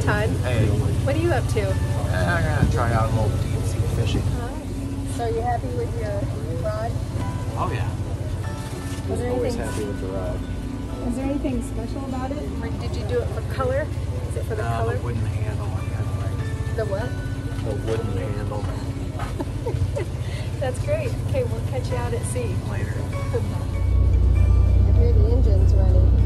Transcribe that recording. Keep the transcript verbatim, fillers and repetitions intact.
Todd. Hey. What are you up to? I'm gonna try out a little deep sea fishing. So are you happy with your rod? Oh yeah. Was there Always anything, happy with the rod. is there anything special about it? Or did you do it for color? Is it for the Uh, color? the wooden handle. I kind of like The what? the wooden handle. That's great. Okay, we'll catch you out at sea. Later. I hear the engine's running.